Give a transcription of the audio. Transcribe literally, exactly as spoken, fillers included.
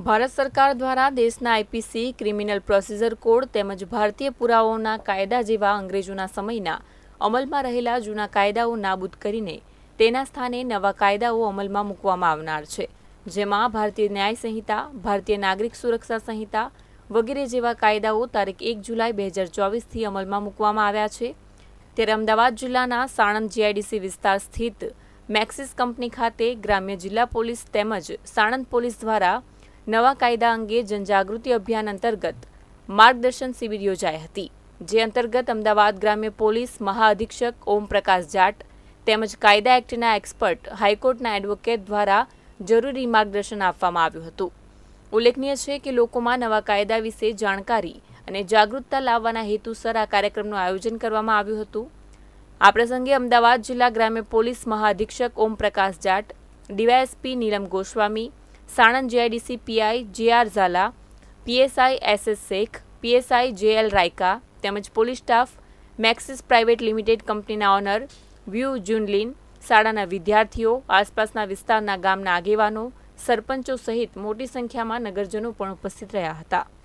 ભારત સરકાર દ્વારા દેશના આઈપીસી, ક્રિમિનલ પ્રોસિજર કોડ તેમજ ભારતીય પુરાવાઓના કાયદા જેવા અંગ્રેજોના સમયના અમલમાં રહેલા જૂના કાયદાઓ નાબૂદ કરીને તેના સ્થાને નવા કાયદાઓ અમલમાં મૂકવામાં આવનાર છે, જેમાં ભારતીય ન્યાય સંહિતા, ભારતીય નાગરિક સુરક્ષા સંહિતા વગેરે જેવા કાયદાઓ તારીખ એક જુલાઈ બે હજાર ચોવીસથી અમલમાં મૂકવામાં આવ્યા છે. ત્યારે અમદાવાદ જિલ્લાના સાણંદ જીઆઈડીસી વિસ્તાર સ્થિત મેક્સિસ કંપની ખાતે ગ્રામ્ય જિલ્લા પોલીસ તેમજ સાણંદ પોલીસ દ્વારા નવા કાયદા અંગે જનજાગૃતિ અભિયાન અંતર્ગત માર્ગદર્શન શિબિર યોજાઈ હતી, જે અંતર્ગત અમદાવાદ ગ્રામ્ય પોલીસ મહાઅધિક્ષક ઓમ પ્રકાશ જાટ તેમજ કાયદા એક્ટના એક્સપર્ટ હાઈકોર્ટના એડવોકેટ દ્વારા જરૂરી માર્ગદર્શન આપવામાં આવ્યું હતું. ઉલ્લેખનીય છે કે લોકોમાં નવા કાયદા વિશે જાણકારી અને જાગૃતતા લાવવાના હેતુસર આ કાર્યક્રમનું આયોજન કરવામાં આવ્યું હતું. આ પ્રસંગે અમદાવાદ જિલ્લા ગ્રામ્ય પોલીસ મહાઅધિક્ષક Om Prakash Jat, DYSP Neelam Goswami, Sanand GIDC PI J R Zala, PSI S S Shaikh, PSI J L Raika તેમજ police staff, Maxis private limited કંપનીના ઓનર વ્યુ જુનલિન, શાળાના વિદ્યાર્થીઓ, આસપાસના વિસ્તારના ગામના આગેવાનો, સરપંચો સહિત મોટી સંખ્યામાં નગરજનો પણ ઉપસ્થિત રહ્યા હતા.